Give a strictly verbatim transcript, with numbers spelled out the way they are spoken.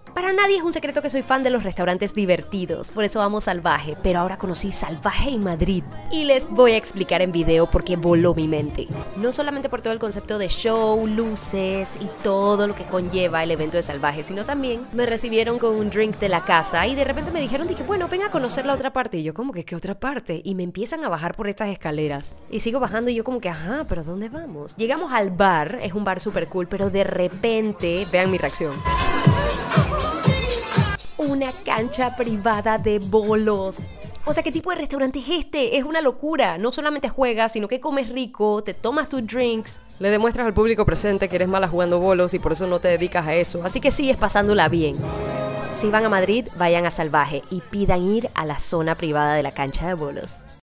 Para nadie es un secreto que soy fan de los restaurantes divertidos, por eso amo Salvaje, pero ahora conocí Salvaje en Madrid y les voy a explicar en video por qué voló mi mente. No solamente por todo el concepto de show, luces y todo lo que conlleva el evento de Salvaje, sino también me recibieron con un drink de la casa y de repente me dijeron, dije, bueno, ven a conocer la otra parte. Y yo, ¿cómo que qué otra parte? Y me empiezan a bajar por estas escaleras. Y sigo bajando y yo como que, ajá, ¿pero dónde vamos? Llegamos al bar, es un bar súper cool, pero de repente, vean mi reacción. Una cancha privada de bolos. O sea, ¿qué tipo de restaurante es este? Es una locura. No solamente juegas, sino que comes rico, te tomas tus drinks, le demuestras al público presente que eres mala jugando bolos y por eso no te dedicas a eso. Así que sigues pasándola bien. Si van a Madrid, vayan a Salvaje y pidan ir a la zona privada de la cancha de bolos.